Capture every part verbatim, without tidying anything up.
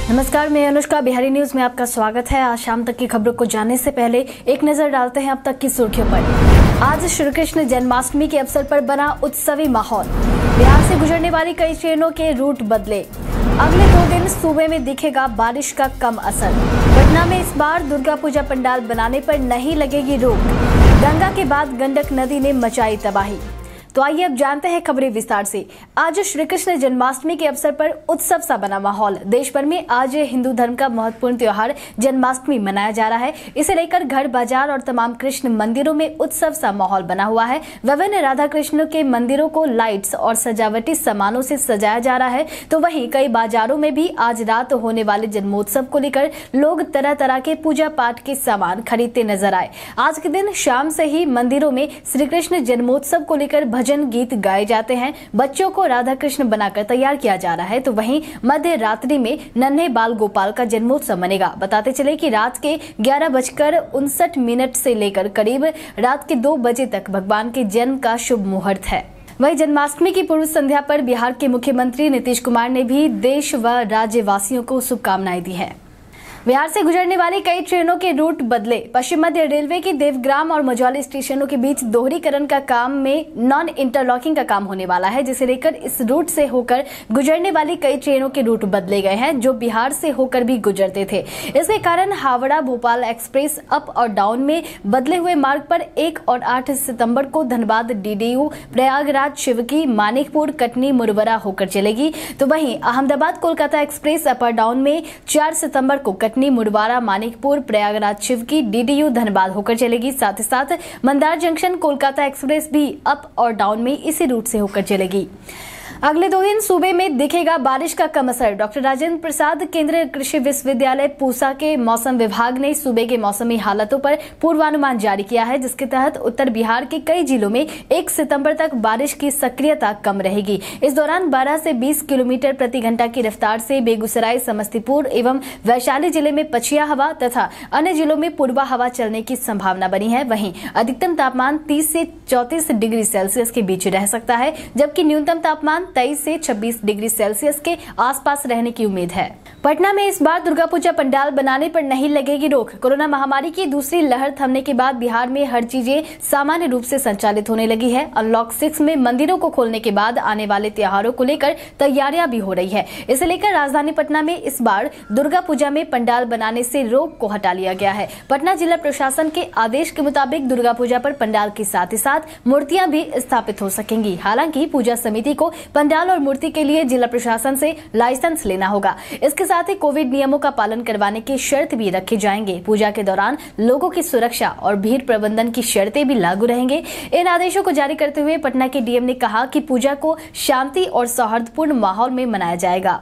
नमस्कार, मैं अनुष्का, बिहारी न्यूज में आपका स्वागत है। आज शाम तक की खबरों को जानने से पहले एक नजर डालते हैं अब तक की सुर्खियों पर। आज श्री कृष्ण जन्माष्टमी के अवसर पर बना उत्सवी माहौल। बिहार से गुजरने वाली कई ट्रेनों के रूट बदले। अगले दो दिन सूबे में दिखेगा बारिश का कम असर। पटना में इस बार दुर्गा पूजा पंडाल बनाने पर नहीं लगेगी रोक। गंगा के बाद गंडक नदी ने मचाई तबाही। तो आइए अब जानते हैं खबरें विस्तार से। आज श्री कृष्ण जन्माष्टमी के अवसर पर उत्सव सा बना माहौल। देश भर में आज हिंदू धर्म का महत्वपूर्ण त्योहार जन्माष्टमी मनाया जा रहा है। इसे लेकर घर बाजार और तमाम कृष्ण मंदिरों में उत्सव सा माहौल बना हुआ है। विभिन्न राधा कृष्ण के मंदिरों को लाइट्स और सजावटी सामानों से सजाया जा रहा है, तो वहीं कई बाजारों में भी आज रात होने वाले जन्मोत्सव को लेकर लोग तरह तरह के पूजा पाठ के सामान खरीदते नजर आए। आज के दिन शाम से ही मंदिरों में श्री कृष्ण जन्मोत्सव को लेकर भजन गीत गाए जाते हैं। बच्चों को राधा कृष्ण बनाकर तैयार किया जा रहा है, तो वहीं मध्य रात्रि में नन्हे बाल गोपाल का जन्मोत्सव मनेगा। बताते चले कि रात के ग्यारह बजकर उनसठ मिनट से लेकर करीब रात के दो बजे तक भगवान के जन्म का शुभ मुहूर्त है। वहीं जन्माष्टमी की पूर्व संध्या पर बिहार के मुख्यमंत्री नीतीश कुमार ने भी देश व राज्यवासियों को शुभकामनाएं दी हैं। बिहार से गुजरने वाली कई ट्रेनों के रूट बदले। पश्चिम मध्य रेलवे की देवग्राम और मझौली स्टेशनों के बीच दोहरीकरण का काम में नॉन इंटरलॉकिंग का काम होने वाला है, जिसे लेकर इस रूट से होकर गुजरने वाली कई ट्रेनों के रूट बदले गए हैं, जो बिहार से होकर भी गुजरते थे। इसके कारण हावड़ा भोपाल एक्सप्रेस अप और डाउन में बदले हुए मार्ग पर एक और आठ सितम्बर को धनबाद डीडीयू, प्रयागराज शिवकी, मानिकपुर, कटनी, मुरबरा होकर चलेगी। तो वहीं अहमदाबाद कोलकाता एक्सप्रेस अप और डाउन में चार सितम्बर को कटनी, मुरबारा, मानिकपुर, प्रयागराज शिवकी, डीडीयू, धनबाद होकर चलेगी। साथ ही साथ मंदार जंक्शन कोलकाता एक्सप्रेस भी अप और डाउन में इसी रूट से होकर चलेगी। अगले दो दिन सूबे में दिखेगा बारिश का कम असर। डॉक्टर राजेंद्र प्रसाद केंद्रीय कृषि विश्वविद्यालय पूसा के मौसम विभाग ने सूबे के मौसमी हालातों पर पूर्वानुमान जारी किया है, जिसके तहत उत्तर बिहार के कई जिलों में एक सितंबर तक बारिश की सक्रियता कम रहेगी। इस दौरान बारह से बीस किलोमीटर प्रति घंटा की रफ्तार से बेगूसराय, समस्तीपुर एवं वैशाली जिले में पछिया हवा तथा अन्य जिलों में पूर्वा हवा चलने की संभावना बनी है। वहीं अधिकतम तापमान तीस से चौंतीस डिग्री सेल्सियस के बीच रह सकता है, जबकि न्यूनतम तापमान तेईस से छब्बीस डिग्री सेल्सियस के आसपास रहने की उम्मीद है। पटना में इस बार दुर्गा पूजा पंडाल बनाने पर नहीं लगेगी रोक। कोरोना महामारी की दूसरी लहर थमने के बाद बिहार में हर चीजें सामान्य रूप से संचालित होने लगी है। अनलॉक सिक्स में मंदिरों को खोलने के बाद आने वाले त्योहारों को लेकर तैयारियां भी हो रही है। इसे लेकर राजधानी पटना में इस बार दुर्गा पूजा में पंडाल बनाने से रोक को हटा लिया गया है। पटना जिला प्रशासन के आदेश के मुताबिक दुर्गा पूजा पर पंडाल के साथ ही साथ मूर्तियां भी स्थापित हो सकेंगी। हालांकि पूजा समिति को पंडाल और मूर्ति के लिए जिला प्रशासन से लाइसेंस लेना होगा। इसके साथ ही कोविड नियमों का पालन करवाने की शर्त भी रखे जाएंगे। पूजा के दौरान लोगों की सुरक्षा और भीड़ प्रबंधन की शर्तें भी लागू रहेंगे। इन आदेशों को जारी करते हुए पटना के डीएम ने कहा कि पूजा को शांति और सौहार्दपूर्ण माहौल में मनाया जाएगा।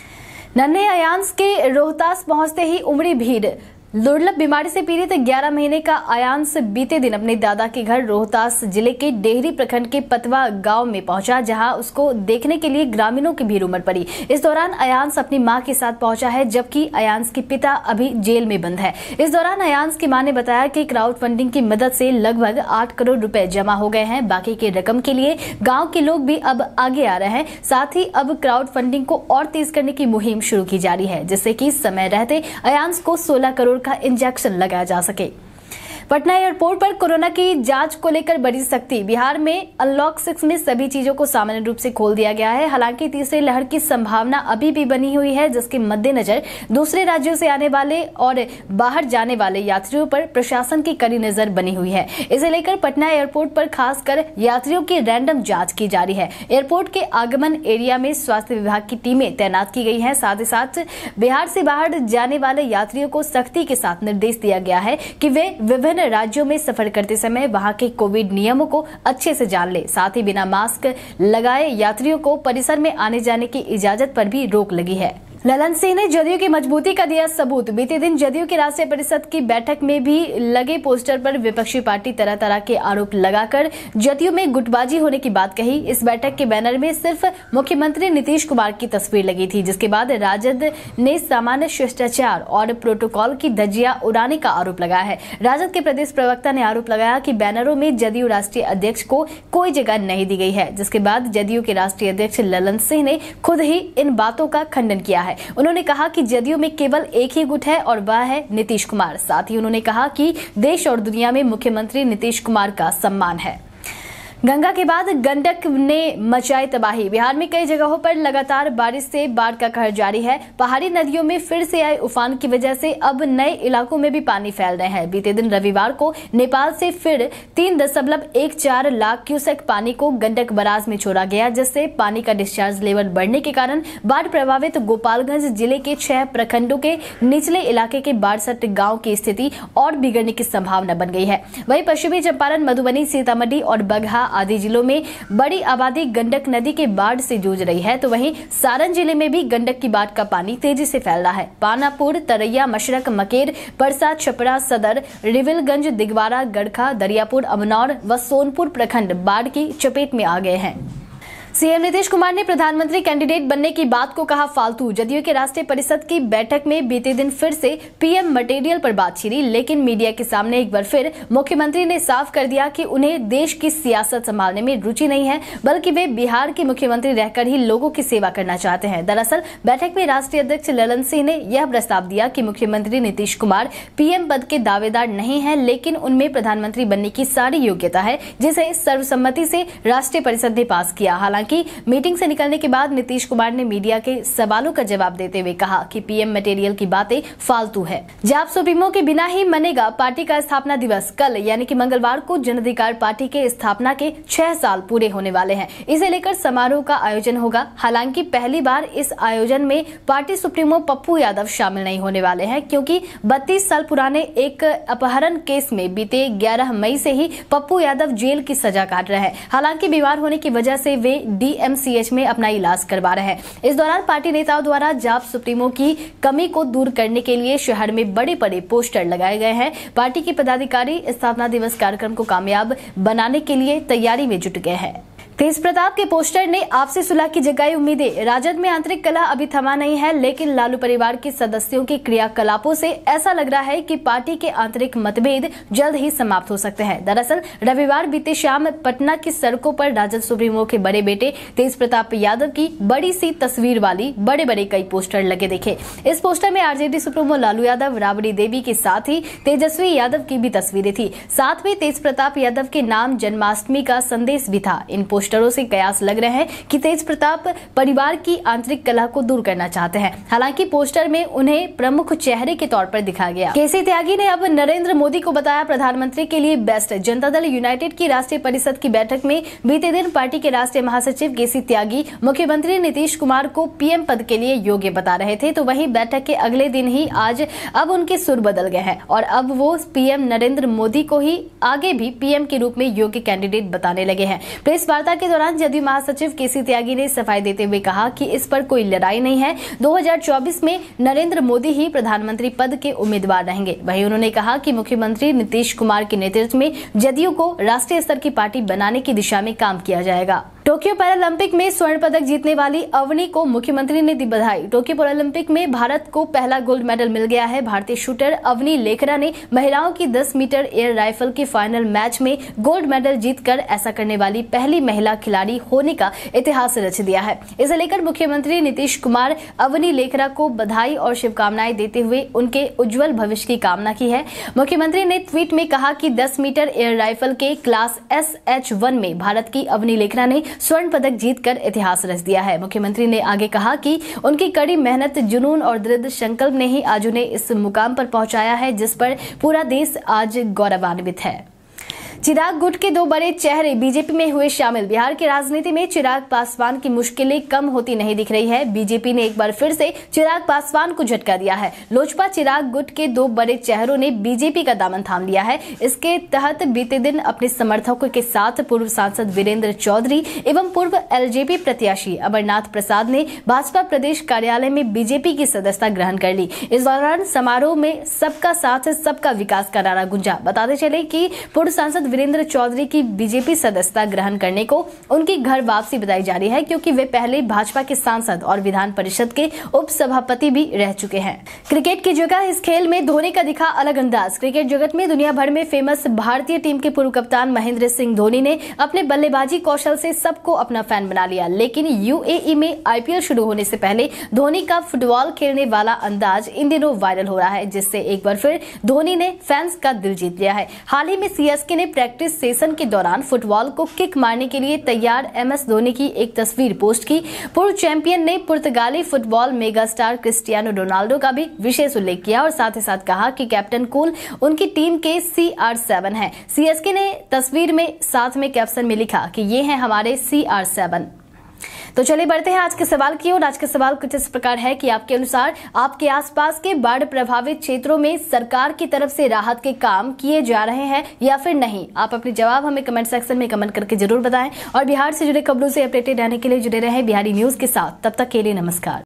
नन्हे अयांश के रोहतास पहुंचते ही उमड़ी भीड़। दुर्लभ बीमारी से पीड़ित ग्यारह महीने का अयांश बीते दिन अपने दादा के घर रोहतास जिले के डेहरी प्रखंड के पतवा गांव में पहुंचा, जहां उसको देखने के लिए ग्रामीणों की भीड़ उमड़ पड़ी। इस दौरान अयांश अपनी मां के साथ पहुंचा है, जबकि अयांश के पिता अभी जेल में बंद है। इस दौरान अयांश की मां ने बताया कि क्राउड फंडिंग की मदद से लगभग आठ करोड़ रुपए जमा हो गए हैं। बाकी की रकम के लिए गाँव के लोग भी अब आगे आ रहे हैं। साथ ही अब क्राउड फंडिंग को और तेज करने की मुहिम शुरू की जा रही है, जिससे कि समय रहते अयांश को सोलह करोड़ का इंजेक्शन लगाया जा सके। पटना एयरपोर्ट पर कोरोना की जांच को लेकर बड़ी सख्ती। बिहार में अनलॉक सिक्स में सभी चीजों को सामान्य रूप से खोल दिया गया है। हालांकि तीसरी लहर की संभावना अभी भी बनी हुई है, जिसके मद्देनजर दूसरे राज्यों से आने वाले और बाहर जाने वाले यात्रियों पर प्रशासन की कड़ी नजर बनी हुई है। इसे लेकर पटना एयरपोर्ट पर खासकर यात्रियों की रैंडम जाँच की जा रही है। एयरपोर्ट के आगमन एरिया में स्वास्थ्य विभाग की टीमें तैनात की गई है। साथ ही साथ बिहार से बाहर जाने वाले यात्रियों को सख्ती के साथ निर्देश दिया गया है कि वे विभिन्न राज्यों में सफर करते समय वहां के कोविड नियमों को अच्छे से जान ले। साथ ही बिना मास्क लगाए यात्रियों को परिसर में आने जाने की इजाजत पर भी रोक लगी है। ललन सिंह ने जदयू की मजबूती का दिया सबूत। बीते दिन जदयू की राष्ट्रीय परिषद की बैठक में भी लगे पोस्टर पर विपक्षी पार्टी तरह तरह के आरोप लगाकर जदयू में गुटबाजी होने की बात कही। इस बैठक के बैनर में सिर्फ मुख्यमंत्री नीतीश कुमार की तस्वीर लगी थी, जिसके बाद राजद ने सामान्य शिष्टाचार और प्रोटोकॉल की धज्जियां उड़ाने का आरोप लगाया है। राजद के प्रदेश प्रवक्ता ने आरोप लगाया कि बैनरों में जदयू राष्ट्रीय अध्यक्ष को कोई जगह नहीं दी गई है, जिसके बाद जदयू के राष्ट्रीय अध्यक्ष ललन सिंह ने खुद ही इन बातों का खंडन किया है। है। उन्होंने कहा कि जदयू में केवल एक ही गुट है और वह है नीतीश कुमार। साथ ही उन्होंने कहा कि देश और दुनिया में मुख्यमंत्री नीतीश कुमार का सम्मान है। गंगा के बाद गंडक ने मचाई तबाही। बिहार में कई जगहों पर लगातार बारिश से बाढ़ का कहर जारी है। पहाड़ी नदियों में फिर से आए उफान की वजह से अब नए इलाकों में भी पानी फैल रहे हैं। बीते दिन रविवार को नेपाल से फिर तीन दशमलव एक चार लाख क्यूसेक पानी को गंडक बराज में छोड़ा गया, जिससे पानी का डिस्चार्ज लेवल बढ़ने के कारण बाढ़ प्रभावित गोपालगंज जिले के छह प्रखंडों के निचले इलाके के बाढ़सट गाँव की स्थिति और बिगड़ने की संभावना बन गई है। वहीं पश्चिमी चंपारण, मधुबनी, सीतामढ़ी और बगहा आदि जिलों में बड़ी आबादी गंडक नदी के बाढ़ से जूझ रही है, तो वहीं सारण जिले में भी गंडक की बाढ़ का पानी तेजी से फैल रहा है। पानापुर, तरैया, मशरक, मकेर, परसा, छपरा, सदर, रिविलगंज, दिगवारा, गड़खा, दरियापुर, अमनौर व सोनपुर प्रखंड बाढ़ की चपेट में आ गए हैं। सीएम नीतीश कुमार ने प्रधानमंत्री कैंडिडेट बनने की बात को कहा फालतू। जदयू के राष्ट्रीय परिषद की बैठक में बीते दिन फिर से पीएम मटेरियल पर बात छिड़ी, लेकिन मीडिया के सामने एक बार फिर मुख्यमंत्री ने साफ कर दिया कि उन्हें देश की सियासत संभालने में रुचि नहीं है, बल्कि वे बिहार के मुख्यमंत्री रहकर ही लोगों की सेवा करना चाहते हैं। दरअसल बैठक में राष्ट्रीय अध्यक्ष ललन सिंह ने यह प्रस्ताव दिया कि मुख्यमंत्री नीतीश कुमार पीएम पद के दावेदार नहीं है, लेकिन उनमें प्रधानमंत्री बनने की सारी योग्यता है, जिसे सर्वसम्मति से राष्ट्रीय परिषद ने पास किया। हालांकि कि मीटिंग से निकलने के बाद नीतीश कुमार ने मीडिया के सवालों का जवाब देते हुए कहा कि पीएम मटेरियल की बातें फालतू है। जाप सुप्रीमो के बिना ही मनेगा पार्टी का स्थापना दिवस। कल यानी कि मंगलवार को जन अधिकार पार्टी के स्थापना के छह साल पूरे होने वाले हैं। इसे लेकर समारोह का आयोजन होगा। हालांकि पहली बार इस आयोजन में पार्टी सुप्रीमो पप्पू यादव शामिल नहीं होने वाले हैं, क्योंकि बत्तीस साल पुराने एक अपहरण केस में बीते ग्यारह मई से ही पप्पू यादव जेल की सजा काट रहे हैं। हालांकि बीमार होने की वजह से वे डीएमसीएच में अपना इलाज करवा रहे हैं। इस दौरान पार्टी नेताओं द्वारा जाप सुप्रीमो की कमी को दूर करने के लिए शहर में बड़े बड़े पोस्टर लगाए गए हैं। पार्टी के पदाधिकारी स्थापना दिवस कार्यक्रम को कामयाब बनाने के लिए तैयारी में जुट गए हैं। तेज प्रताप के पोस्टर ने आपसी सुलह की जगाई उम्मीदें। राजद में आंतरिक कलह अभी थमा नहीं है, लेकिन लालू परिवार के सदस्यों के क्रियाकलापों से ऐसा लग रहा है कि पार्टी के आंतरिक मतभेद जल्द ही समाप्त हो सकते हैं। दरअसल रविवार बीते शाम पटना की सड़कों पर राजद सुप्रीमो के बड़े बेटे तेज प्रताप यादव की बड़ी सी तस्वीर वाली बड़े बड़े कई पोस्टर लगे देखे। इस पोस्टर में आरजेडी सुप्रीमो लालू यादव, राबड़ी देवी के साथ ही तेजस्वी यादव की भी तस्वीरें थी। साथ में तेज प्रताप यादव के नाम जन्माष्टमी का संदेश भी था। इन पोस्टरों से कयास लग रहे हैं कि तेज प्रताप परिवार की आंतरिक कलह को दूर करना चाहते हैं। हालांकि पोस्टर में उन्हें प्रमुख चेहरे के तौर पर दिखाया गया। केसी त्यागी ने अब नरेंद्र मोदी को बताया प्रधानमंत्री के लिए बेस्ट। जनता दल यूनाइटेड की राष्ट्रीय परिषद की बैठक में बीते दिन पार्टी के राष्ट्रीय महासचिव केसी त्यागी मुख्यमंत्री नीतीश कुमार को पीएम पद के लिए योग्य बता रहे थे, तो वहीं बैठक के अगले दिन ही आज अब उनके सुर बदल गए हैं और अब वो पीएम नरेंद्र मोदी को ही आगे भी पीएम के रूप में योग्य कैंडिडेट बताने लगे हैं। प्रेस वार्ता के दौरान जदयू महासचिव केसी त्यागी ने सफाई देते हुए कहा कि इस पर कोई लड़ाई नहीं है। दो हज़ार चौबीस में नरेंद्र मोदी ही प्रधानमंत्री पद के उम्मीदवार रहेंगे। वहीं उन्होंने कहा कि मुख्यमंत्री नीतीश कुमार के नेतृत्व में जदयू को राष्ट्रीय स्तर की पार्टी बनाने की दिशा में काम किया जाएगा। टोक्यो पैरालंपिक में स्वर्ण पदक जीतने वाली अवनी को मुख्यमंत्री ने दी बधाई। टोक्यो पैरालंपिक में भारत को पहला गोल्ड मेडल मिल गया है। भारतीय शूटर अवनी लेखरा ने महिलाओं की दस मीटर एयर राइफल के फाइनल मैच में गोल्ड मेडल जीतकर ऐसा करने वाली पहली महिला खिलाड़ी होने का इतिहास रच दिया है। इसे लेकर मुख्यमंत्री नीतीश कुमार अवनी लेखरा को बधाई और शुभकामनाएं देते हुए उनके उज्जवल भविष्य की कामना की है। मुख्यमंत्री ने ट्वीट में कहा कि दस मीटर एयर राइफल के क्लास एस एच वन में भारत की अवनी लेखरा ने स्वर्ण पदक जीतकर इतिहास रच दिया है। मुख्यमंत्री ने आगे कहा कि उनकी कड़ी मेहनत, जुनून और दृढ़ संकल्प ने ही आज उन्हें इस मुकाम पर पहुंचाया है, जिस पर पूरा देश आज गौरवान्वित है। चिराग गुट के दो बड़े चेहरे बीजेपी में हुए शामिल। बिहार की राजनीति में चिराग पासवान की मुश्किलें कम होती नहीं दिख रही है। बीजेपी ने एक बार फिर से चिराग पासवान को झटका दिया है। लोजपा चिराग गुट के दो बड़े चेहरों ने बीजेपी का दामन थाम लिया है। इसके तहत बीते दिन अपने समर्थकों के साथ पूर्व सांसद वीरेंद्र चौधरी एवं पूर्व एलजेपी प्रत्याशी अमरनाथ प्रसाद ने भाजपा प्रदेश कार्यालय में बीजेपी की सदस्यता ग्रहण कर ली। इस दौरान समारोह में सबका साथ सबका विकास का नारा गूंजा। बताते चले कि पूर्व सांसद वीरेंद्र चौधरी की बीजेपी सदस्यता ग्रहण करने को उनकी घर वापसी बताई जा रही है, क्योंकि वे पहले भाजपा के सांसद और विधान परिषद के उप सभापति भी रह चुके हैं। क्रिकेट की जगह इस खेल में धोनी का दिखा अलग अंदाज। क्रिकेट जगत में दुनिया भर में फेमस भारतीय टीम के पूर्व कप्तान महेंद्र सिंह धोनी ने अपने बल्लेबाजी कौशल से सबको अपना फैन बना लिया, लेकिन यूएई में आईपीएल शुरू होने से पहले धोनी का फुटबॉल खेलने वाला अंदाज इन दिनों वायरल हो रहा है, जिससे एक बार फिर धोनी ने फैंस का दिल जीत लिया है। हाल ही में सीएसके ने प्रैक्टिस सेशन के दौरान फुटबॉल को किक मारने के लिए तैयार एमएस धोनी की एक तस्वीर पोस्ट की। पूर्व चैंपियन ने पुर्तगाली football mega star Cristiano Ronaldo का भी विशेष उल्लेख किया और साथ ही साथ कहा कि कैप्टन कूल उनकी टीम के सी आर सेवन है। सीएसके ने तस्वीर में साथ में कैप्शन में लिखा कि ये हैं हमारे सी आर सेवन। तो चलिए बढ़ते हैं आज के सवाल की ओर। आज का सवाल कुछ इस प्रकार है कि आपके अनुसार आपके आसपास के बाढ़ प्रभावित क्षेत्रों में सरकार की तरफ से राहत के काम किए जा रहे हैं या फिर नहीं? आप अपने जवाब हमें कमेंट सेक्शन में कमेंट करके जरूर बताएं और बिहार से जुड़े खबरों से अपडेटेड रहने के लिए जुड़े रहें बिहारी न्यूज के साथ। तब तक के लिए नमस्कार।